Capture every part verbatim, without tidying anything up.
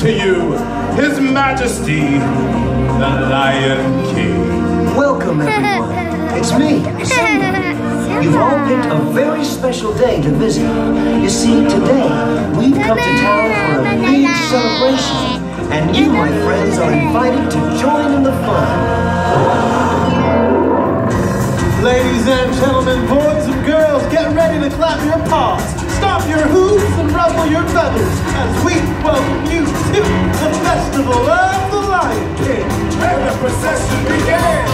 to you His Majesty, the Lion King. Welcome, everyone. It's me, Simba. You've all picked a very special day to visit. You see, today, we've come to town for a big celebration. And you, my friends, are invited to join in the fun. Ladies and gentlemen, boys and girls, get ready to clap your paws, stomp your hooves, and ruffle your feathers as we welcome you to the Festival of the Lion King. And the procession began.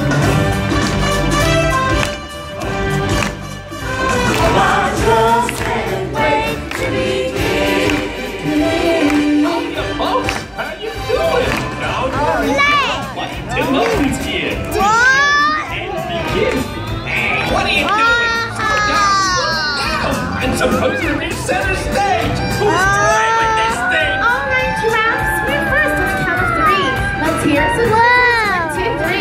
I just can't wait to be king. Oh, folks, how you doing? Now, what Timon's here. And begin. Hey, what are you doing? Slow down, slow down. I'm supposed to reset the stage. Who's driving this thing? All right, giraffes, swim first on the count of three. Let's hear some one, two, three.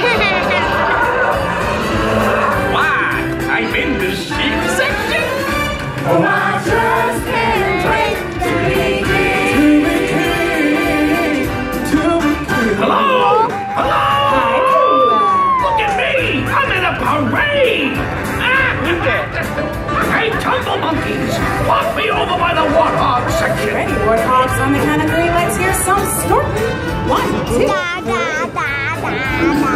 Why? I'm in the sheep section. I just can't wait to be king. Hello? Hello? Look at me! I'm in a parade! Hey, tumble monkeys! Walk me over by the warthog section! Ready, warthogs, on the count of three. Let's hear some snorting. One, two. Da, da, da, da, da.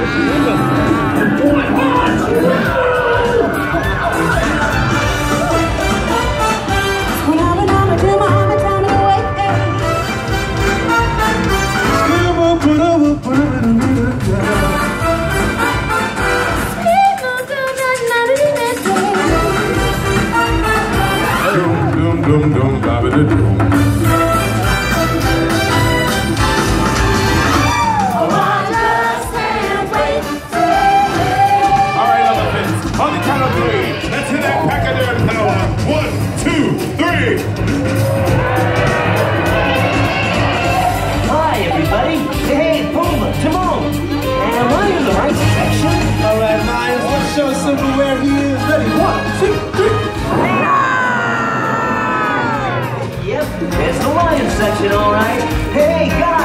Dum dum dum ba ba da dum. All right, elephants, on the count of three, let's hit that pachyderm power. One, two, three. Hi, everybody. Hey, Pumbaa, Timon. Am I in the right section? All right, Lions, let's show Simba where he is. Ready, one, two, three. Yep, there's the lion section, all right. Hey, guys.